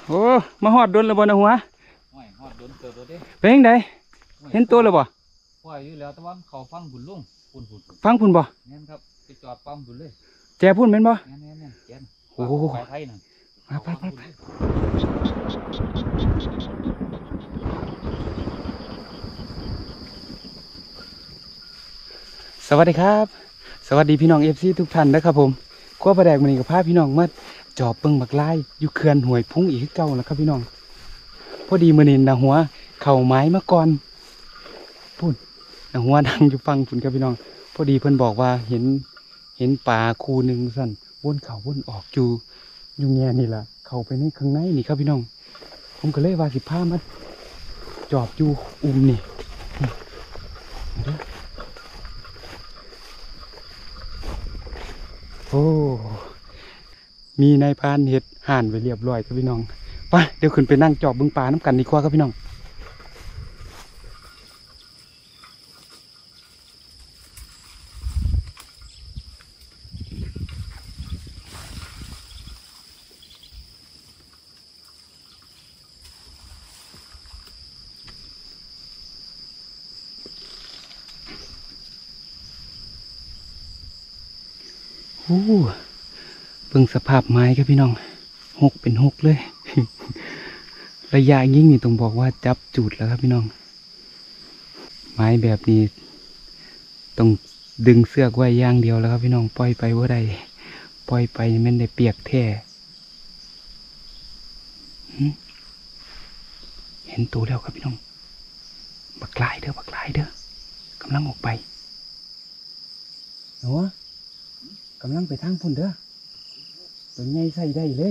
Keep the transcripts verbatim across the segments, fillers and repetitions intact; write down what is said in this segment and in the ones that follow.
โอ้มาหอดดนแล้วบ่นะหัวห้อยหอดโดนเติบโดนเด้เป็นยังไงเห็นตัวแล้วบ่ห้อยอยู่แล้วแต่ว่าเขาฟังบุญลุงบุญบุญฟังพุ่นบ่เนี่ยครับไปจอดปั๊มบุญเลยแจพุ่นเป็นบ่เนี่ยเนี่ยเนี่ยแกนโอ้โหไปไทยน่ะมาไปไปไปสวัสดีครับสวัสดีพี่น้องเอฟซีทุกท่านนะครับผมขั้วปลาแดกมันนี่กับพาพี่น้องมาจอบเปิงบักไล่อยู่เขื่อนห้วยพุงอีกเก่าแล้วครับพี่น้องพอดีมือนินนะหัวเข่าไม้มาก่อนพุ่นนะหัวดังอยู่ฟังพุ่นครับพี่น้องพอดีเพิ่นบอกว่าเห็นเห็นปลาคูหนึ่งสั่นวนเข่าวนออกอยู่อยู่แง่นี่แหละเข้าไปในข้างในนี่ครับพี่น้องผมก็เลยว่าสิพามาจอบอยู่อุ้มนี่เด้อโอ้มีนายพานเห็ดห่านไว้เรียบร้อยครับพี่น้องไปเดี๋ยวขึ้นไปนั่งจอบบึงปลาน้ำกันดีกว่าครับพี่น้องโอ้เบิ่งสภาพไม้ครับพี่น้องหกเป็นหกเลย ระยะยิ่งนี่ต้องบอกว่าจับจุดแล้วครับพี่น้องไม้แบบนี้ต้องดึงเสือกไว้อย่างเดียวแล้วครับพี่น้องปล่อยไปว่าใดปล่อยไปมันได้เปียกแท้เห็นตัวแล้วครับพี่น้องบักลายเด้อบักลายเด้อกำลังออกไปหัวกำลังไปทางพุ่นเด้อตัวใหญ่ใส่ได้เลย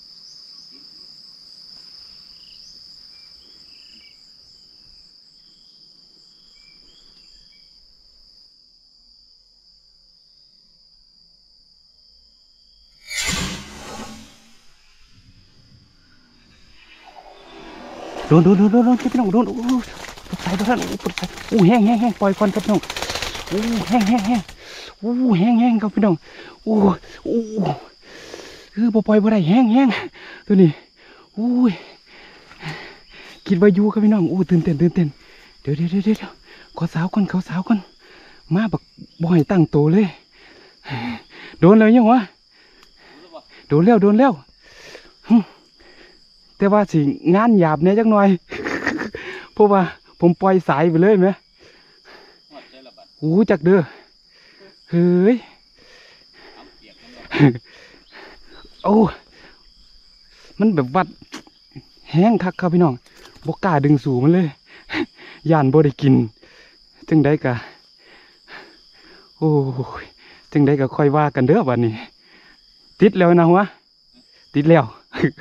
โดนโดนโดนโดนโดนพี่น้องโดนโอ้ปวดใจปวดใจปวดใจโอ้แห้งแห้งแห้งปล่อยควันครับพี่น้องโอ้แห้งแห้งแห้งโอ้แห้งแห้งครับพี่น้องโอ้โอ้คือปล่อยปล่อยได้แห้งแห้งตัวนี้โอ้ยคิดว่าอยู่ครับพี่น้องโอ้ตื่นเต้นตื่นเต้นเดี๋ยวเดี๋ยวเดี๋ยวเดี๋ยวขอสาวก่อนขอสาวก่อนมาบักบ่อยตั้งโตเลยโดนแล้วยังวะโดนแล้วโดนแล้วแต่ว่าสิงานหยาบเนี่ยจักหน่อยเพราะว่าผมปล่อยสายไปเลยไหมโอ้จักเด้อเฮ้ยโอ้มันแบบวัดแห้งคักครับพี่น้องบกล้าดึงสู่มันเลยย่านบ่ได้กินจึงได้กะโอ้จึงได้กะค่อยว่ากันเด้อวันนี้ติดแล้วนะวะติดแล้ว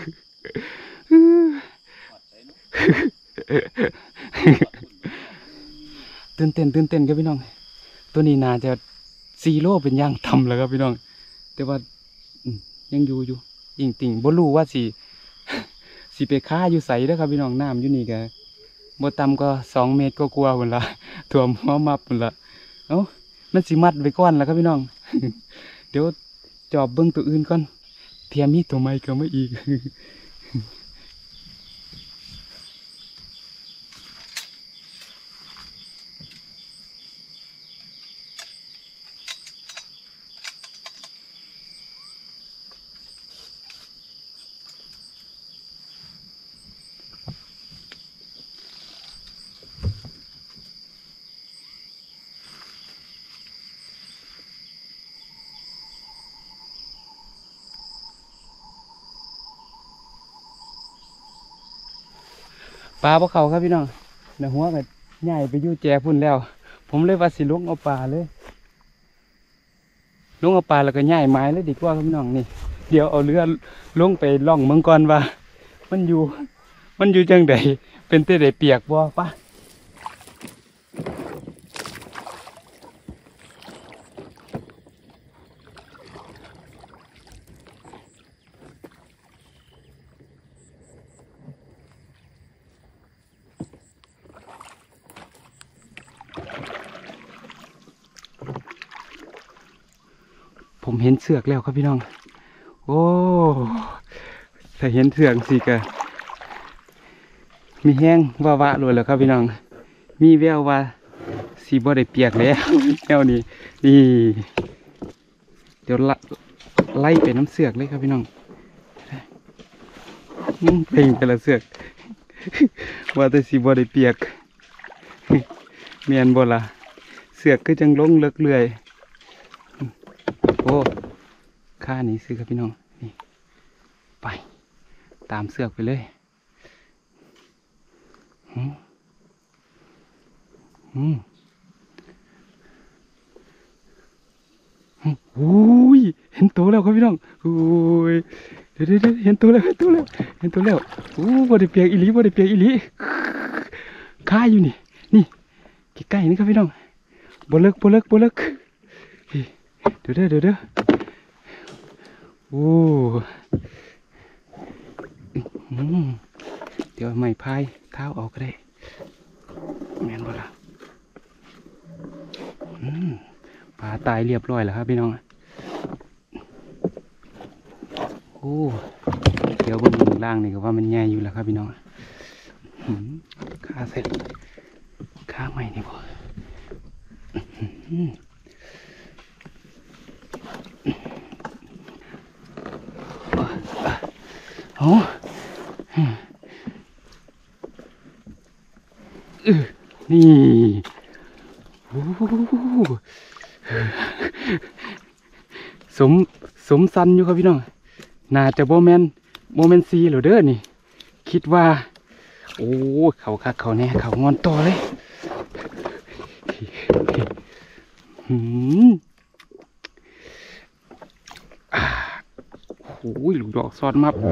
ตื่นเต้นตื่นเต้นครับพี่น้องตัวนี้น่าจะซีโร่เป็นย่างทำแล้วครับพี่น้องแต่ว่ายังอยู่อยู่ยิงติ่งบ่รู้ว่าสิสิไปค้าอยู่ใสแล้วครับพี่น้องน้ำอยู่นี่กะบ่ต่ำก็สองเมตรก็กลัวหมดละถ่วมหัวมับหมดละเอ้ามันสิมัดไว้ก้อนแล้วครับพี่น้อง เดี๋ยวจอบเบิ้งตัวอื่นก่อนเทียมมีตัวใหม่ก็ไม่อีกปลาพวกเขาครับพี่น้องในหัวก็ใหญ่ไปยู่แจพุ่นแล้วผมเลยว่าสิลุงเอาปลาเลยลุงเอาปลาแล้วก็ใหญ่ไม้เลยดีกว่าครับพี่น้องนี่เดี๋ยวเอาเรือลงไปล่องเมืองก่อนว่ามันอยู่มันอยู่จังใดเป็นเต้ได้เปียกบ่ปะผมเห็นเสือกแล้วครับพี่น้องโอ้ถ้าเห็นเสือกสิกะมีแห้งว่าวะเลยแล้วครับพี่น้องมีแววว่าสีบ่ได้เปียกแล้วแนวนี้นี่เดี๋ยวละไล่ไปน้ำเสือกเลยครับพี่น้องเพลงแต่ละเสือกว่าแต่สีบ่ได้เปียกเมียนบ่ละเสือกก็จังลงเลิกเลื่อยโอ้ข้านี้ซื้อครับพี่น้องนี่ไปตามเสือกไปเลยอืมอืมอุ้ยเห็นตัวแล้วครับพี่น้องอุ้ยเดี๋ยวเดี๋ยวเห็นตัวแล้วเห็นตัวแล้วเห็นตัวแล้วโอ้บ่ได้เปียกอีหลีบ่ได้เปียกอีหลีข้าอยู่นี่นี่ใกล้ๆนี่ครับพี่น้องบ่เลิกบ่เลิกบ่เลิกเดี๋ยวเด้อเดี๋ยวเด้อโอ้อืมเดี๋ยวไม่พายเท้าออกก็ได้แม่นบ่ล่ะอืมปลาตายเรียบร้อยแล้วครับพี่น้องโอ้เดี๋ยวบนล่างนี่ก็ว่ามันใหญ่อยู่แล้วครับพี่น้องขาเสร็จขาใหม่นี่บ่โอ้เออนี่โอ้สมสมสันอยู่ครับพี่น้องน่าจะโบแมนโบแมนซีหรือเด้อนี่คิดว่าโอ้เขาคักเขาแน่เขางอนต่อเลยหืมโอ้ยลูกดอกซอดมับ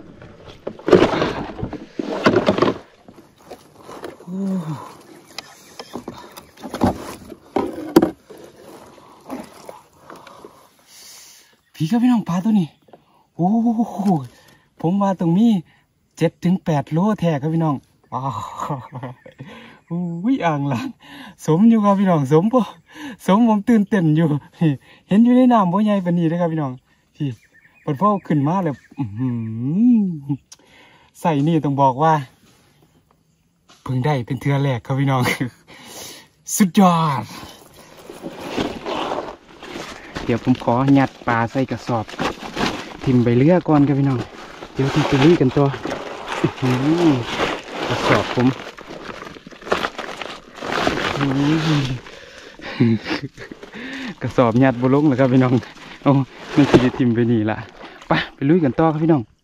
พี่ครับพี่น้องปลาตัวนี้โอ้ผมว่าตรงนี้เจ็ดถึงแปดโลแท้ครับพี่น้องว้าวโอ้ยอ่างล้างสมอยู่ครับพี่น้องสมป่ะสมผมตื่นเต้นอยู่เห็นอยู่ในน้ำบ่ใหญ่ปานนี้เลยครับพี่น้องพี่เปิดพ่อขึ้นมาเลยใส่นี่ต้องบอกว่าเพิ่งได้เป็นเทือแรกครับพี่น้องสุดยอดเดี๋ยวผมขอยัดปลาใส่กระสอบทิมใบเลือก่อนครับพี่น้องเดี๋ยวทิมไปลุยกันตัวกระสอบผมกระสอบยัดบุลงเลยครับพี่น้องโอ้มันจะทิมไปนี่ละไปไปลุยกันต่อครับพี่น้อง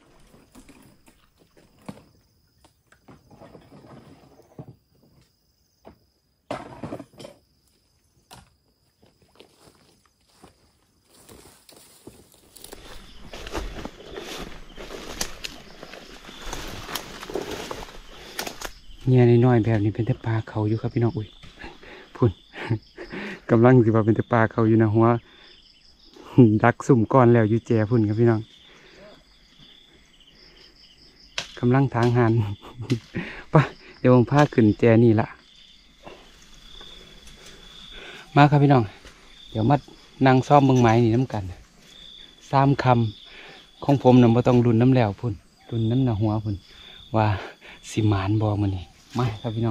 เนี่ยน้อยๆแบบนี้เป็นแต่ปลาเขาอยู่ครับพี่น้องอุ้ยพุ่นกำลังสิว่าเป็นแต่ปลาเขาอยู่นะหัวดักสุ่มก้อนแล้วอยู่แจพุ่นครับพี่น้องกำลังทางหันปะเดี๋ยวผมพาขึ้นแจนี่ละมาครับพี่น้องเดี๋ยวมัดนางซ่อมเมืองไม้นี่น้ำกันสามคำของผมน่ะบ่ต้องรุนน้ำแล้วพุ่นรุนน้ำหน้าหัวพุ่นว่าสิหมานบอมันนี่มาครับพี่น้อง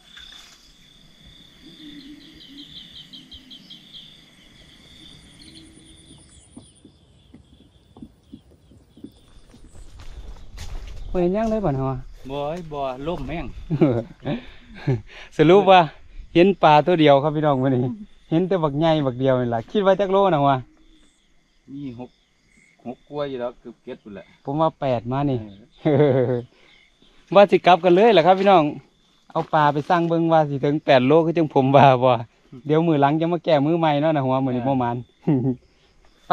เห็นยังเลยบ่เนาะบ่อยบ่ล่มแม่งสรุปว่าเห็นปลาตัวเดียวครับพี่น้องวันนี้เห็นแต่บักใหญ่บักเดียวนี่แหละคิดว่าจักโลนะวะมีหกหกกล้วยอยู่แล้วเกือบเก็ดอยู่แหละผมว่าแปดมานี่ว่าสิกลับกันเลยแหละครับพี่น้องเอาปลาไปสร้างเบิ้งว่าสิถึงแปดโลก็จังผมว่าบ่เดี๋ยวมือหลังจะมาแก้มือใหม่เนาะนะหัวมือนี่ประมาณไป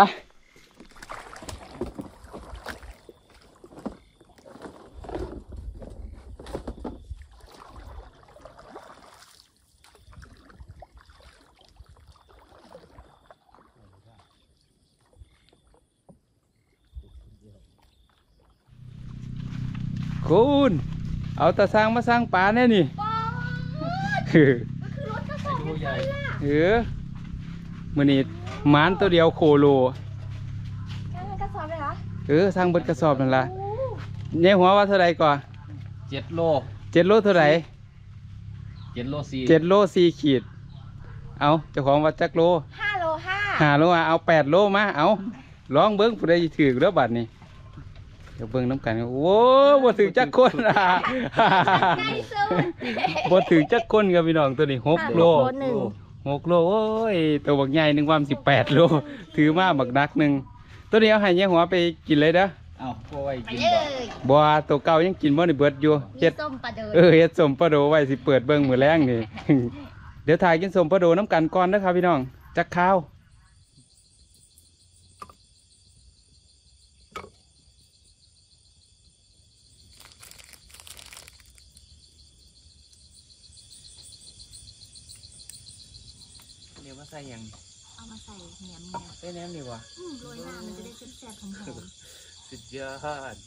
คุณเอาตาสร้างมาสร้างปลาแน่นี่คือรถกระสอบใหญ่เออมือนี่หมานตัวเดียวโคโลสร้างกระสอบเลยเหรอเออสร้างเบิดกระสอบนั่นละเนี่ยหัวว่าเท่าไรก่อนเจ็ดโลเจ็ดโลเท่าไหร่เจ็ดโลสี่เจ็ดโลสี่ขีดเอาเจ้าของว่าจักโลห้าโลห้าห้าโลอ่ะเอาแปดโลมาเอาลองเบิ้งผู้ใดถือแล้วบัดนี้เดี๋ยวเบิ้งน้ำกันโอ้บ่ถือจักคนอ่ะใกล้สุดบ่ถือจักคนครับพี่น้องตัวนี้หกโลหกโลหนึ่งหกโลโอ้ยตัวบักใหญ่หนึ่งวันสิบแปดโลถือมาบักนักหนึ่งตัวนี้เอาให้ยายหัวไปกินเลยเด้อเอ้าก็ไว้ไปกินเลบ่ยบ่ตัวเก่ายังกินบ่ได้เบิดอยู่มีเฮ็ดส้มปลาเดินเออเฮ็ดสมปลาโดไว้สิเปิดเบิ่งมื้อแรงนี่ เดี๋ยวถ่ายกินสมปลาโดน้ำกันก่อนนะครับพี่น้องจักข้าวเดี๋ยวมาใส่ยังเอามาใส่แหนมแหนมใส่แหนมดีกว่าอืมโรยหน้ามันจะได้แซ่บๆหอมสุดยอด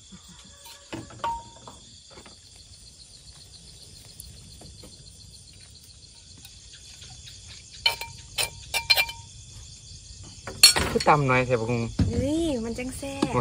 คือตำหน่อยเถอะพงๆเฮ้ยมันจังแซ่บ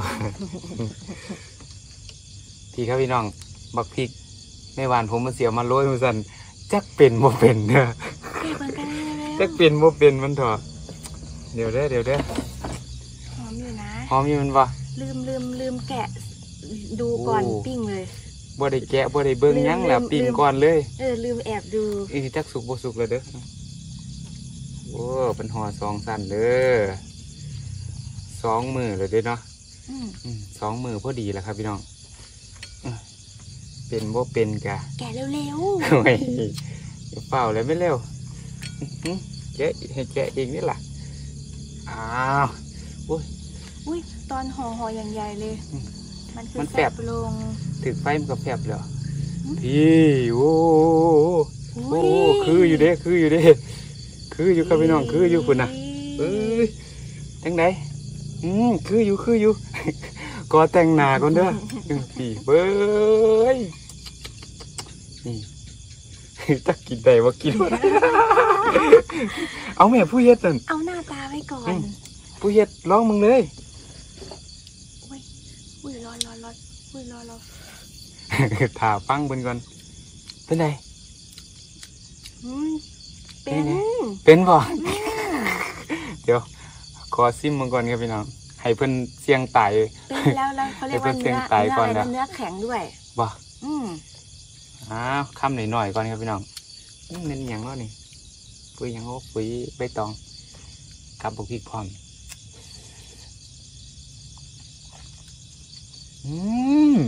พี่ครับพี่น้อง บักพริกในหวานผมมาเสียวมาโรยมาสั่นจักเป็นบ่เป็นเด้อเก็บมันกันแล้วจักเป็นบ่เป็นมันเถอะเดี๋ยวเด้อเดี๋ยวเด้อหอมอยู่นะหอมอยู่มันบ่ลืมลืมลืมแกะดูก่อนโอ้ปิ้งเลยบ่ได้แกะบ่ได้เบิ่งลืมหยังแหละลืมปิ้งลืมก่อนเลยเออลืมแอบดูอีจักสุกบ่สุกเลยเด้อโอ้เป็นห่อสองสั้นเด้อสองมือเลยเด้อเนาะอืมอืมสองมือพอดีแล้วครับพี่น้องอ่ะเป็นบ่เป็นกะแกะเร็วโอ้ยเดี๋ยวเปล่าเลยไม่เร็วอื้อหือแกะให้แกะเองนี่ล่ะอ้าวโอ้ยๆอุ้ยตอนห่อห่ออย่างใหญ่เลยอืมมันคือมันแซ่แซ่บบลงถึกไฟมันก็แฟบเลยอืมพี่โอ้โอ้โอ้คืออยู่เด้คืออยู่เด้คืออยู่ครับพี่น้องคืออยู่คุณนะเอ้ยจังไดอืมคืออยู่คืออยู่ ก็แต่งหน้าก่อนเด้ออืมพี่เบ้ยนี่ จักกินได้ว่ากินบ่ได้ เอาแม่ผู้เฮ็ดนั่นเอาหน้าตาไว้ก่ออืนม ผู้เฮ็ดร้องมึงเลยอุ้ยอุ้ยร้อนร้อนร้อนอุ้ยร้อนร้อนถ่าฟังเบิ่นก่อนเป็นไงอืมเป็นนี่ไง เป็นบ่ เดี๋ยวขอซิมมึงก่อนครับพี่น้องให้เพิ่นเสียงตายเป็นแล้วแล้วเขาเรียกว่าให้เพิ่เนื้นอเสียงตายเนื้อก่ออะนไรนะนะเนื้อแข็งด้วยบ่อืมอ้าวคำหน่อยๆก่อนครับพี่น้องนี่เน้นหยังเนาะนี่ปุ๋ยหยังโอ้ปุ๋ยใบตองกับบุกพริกพร้อมอืม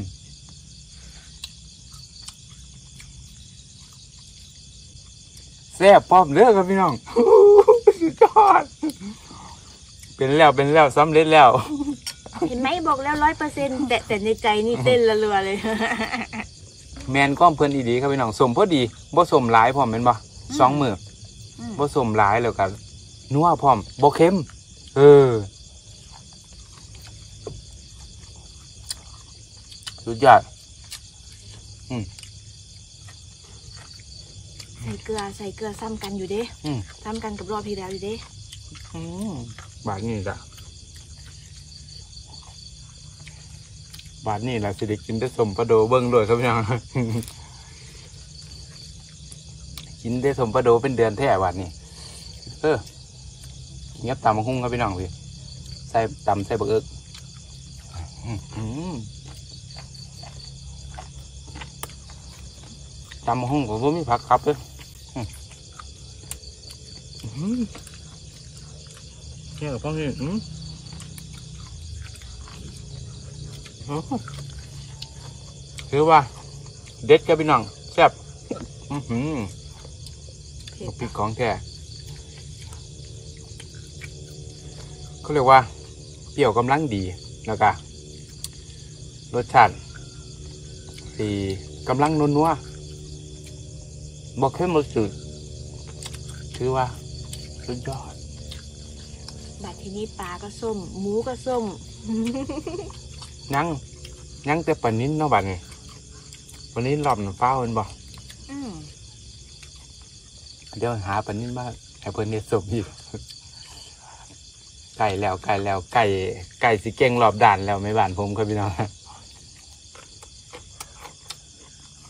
แซ่บพร้อมเด้อครับพี่น้อง สุดยอดเป็นแล้วเป็นแล้วสำเร็จแล้วเห็นไหมบอกแล้วร้อยเปอร์เซ็นต์แต่แต่ในใจนี่เต้นรัวๆเลยแมนก้อมเพื่อนอีดีครับพี่น้องสมพอดีบ่สมหลายพร้อมเป็นบ่สองมืออืมบ่สมหลายแล้วกันนัวพร้อมบ่เค็มเออสุดยอดใส่เกลือใส่เกลือซ้ำกันอยู่เด้อืมซ้ำกันกับรอบที่แล้วอยู่เด้อืมบาทนี้จ้ะบาทนี้ล่ะสิได้กินได้สมปลาโดเบิ่งด้วยครับพี่น้อง กินได้สมปลาโดเป็นเดือนแท้บาทนี้เออเงียบตำมะฮุ่งครับพี่น้องพี่ใส่ตำใส่บักเอิกอื้อหือตำมะฮุ่งผมว่ามีผักครับเลยอื้อหือเนี่ยกับพ่อพี่อืมอ๋อคือว่า เด็ดกับพี่น้องแซ่บอื้อหือเผ็ดบักพริกของแท้เขาเรียกว่า เปรี้ยวกำลังดีแล้วก็รสชาติสีกำลังนัวๆบอกเข้มรสจืดถือว่าสุดยอดบัดทีนี้ปลาก็ส้ม หมูก็ส้มยังยังแต่ปลานิ้นเนาะบัดนี้ปลานิ้นรอบน้ำฟ้าเพิ่นบ่อืมเดี๋ยวหาปลานิ้นมาให้เพิ่นเฮ็ดสมอีก ไก่แล้วไก่แล้วไก่ไก่สิเก่งรอบด่านแล้วไม่บ้านผมครับพี่น้อง อ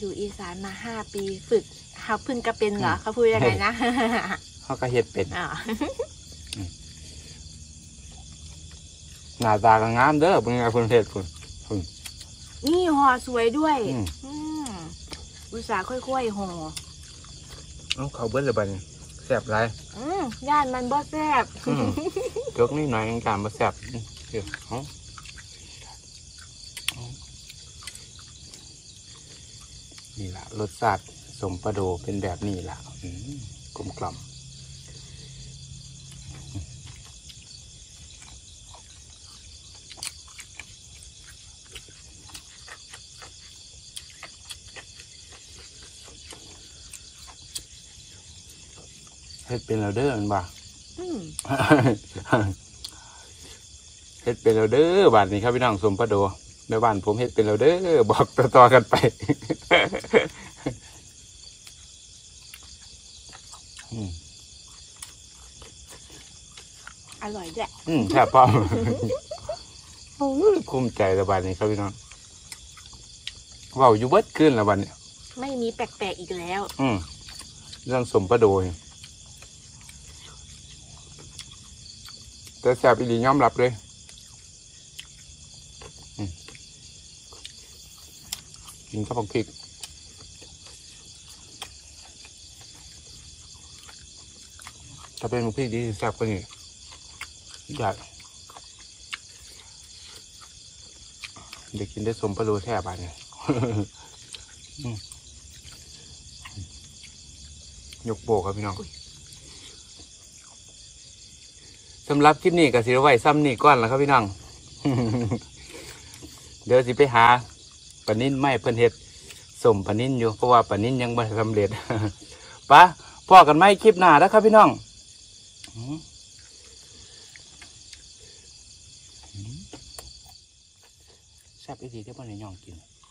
อยู่อีสานมาห้าปีฝึกเขาเพึ่งกระเป็นเหรอเขาพูดยังไงนะเขาก็เฮ็ดเป็นอ๋อหน้าตาก็งามเด้อเป็นไงเพิ่นเฮ็ดพุ่นนี่ห่อสวยด้วยอืมอืมอุตส่าห์ค่อยๆห่อเอาเขาเบิดเลยบัดนี้แซ่บหลายอืมย่านมันบ่แซ่บอืม จกนิดหน่อยยังการบ่แซ่บอืมเดี๋ยวเอาเอานี่ล่ะรสชาติสมปลาโดเป็นแบบนี้ล่ะอืมกลมกล่อมเฮ็ดเป็นแล้วเด้อมันบ่อืมเฮ็ดเป็นแล้วเด้อบ้านนี้ครับพี่น้องสมปลาโดในบ้านผมเฮ็ดเป็นแล้วเด้อบอกต่อๆกันไป อืมอร่อยด้วยอืมแซ่บพร้อม คุ้มใจแล้วบ้านนี้ครับพี่น้องเว้าอยู่เบิดขึ้นแล้วบ้านนี้ไม่มีแปลกๆอีกแล้วอืมเรื่องสมปลาโดนี่แต่แซ่บอีหลียอมรับเลยอืมกินข้าวผัดพริกถ้าเป็นหมูพริกดีแซ่บกว่านี้อยากเด็กกินได้สมปลาโดแท้บ้านนี้ อืมยกโบกครับพี่น้องสำหรับคลิปนี้ก็สิเอาไว้ซ้ำนี่ก่อนแล้วครับพี่น้อง เดี๋ยวสิไปหาปลานิ่นไม่เพิ่นเฮ็ดสมปลานิ่นอยู่เพราะว่าปลานิ่นยังไม่สำเร็จ ปะพ่อกันไหมคลิปหน้าแล้วครับพี่น้องอืมอืมแซ่บอีดีได้อบ่ได้ย่องกิน